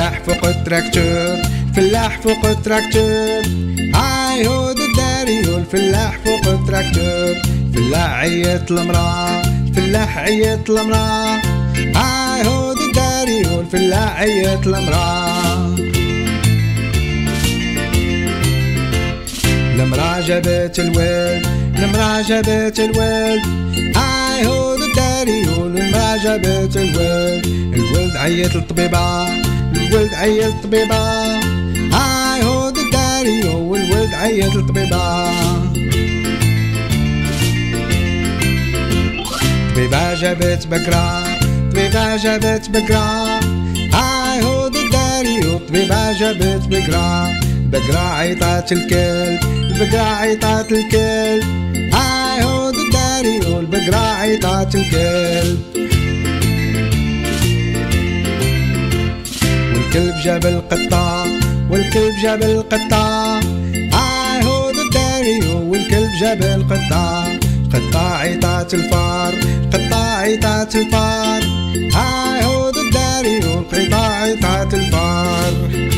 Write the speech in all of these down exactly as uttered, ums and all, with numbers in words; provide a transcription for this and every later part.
الفلاح فوق التراكتور، الفلاح فوق التراكتور. هاي هو الداري والفلاح فوق التراكتور. الفلاح عيط المرا، الفلاح عيط المرا. هاي هو الداري والفلاح عيط المرا. المرا جابت الولد، المرا جابت الولد. هاي هو الداري والمرا جابت الولد. الولد عيط للطبيبة، الولد عيط للطبيبة. هاي هو الداري والولد عيط للطبيبة. طبيبة جابت بقرة، طبيبة جابت بقرة. هاي هو الداري والطبيبة جابت بقرة. البقرة عيطات الكلب، البقرة عيطات الكلب. هاي هو الداري والبقرة عيطات الكلب. والكلب جاب القطة، والكلب جاب القطة. هاي هو الداري والكلب جاب القطة. القطة عيطات الفار، القطة عيطات الفار. هاي هو الداري والقطة عيطات الفار.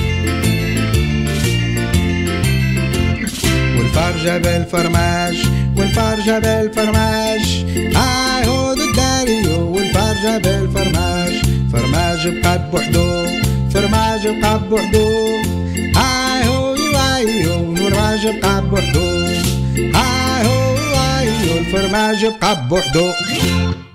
والفار جاب الفرماج، والفار جاب الفرماج. هاي هو الداري والفار جاب الفرماج. فرماج بقى بوحدو، فرماج بقى بوحدو. هاي هو يوايو الفرماج بقى بوحدو. هاي هو يوايو الفرماج بقى بوحدو.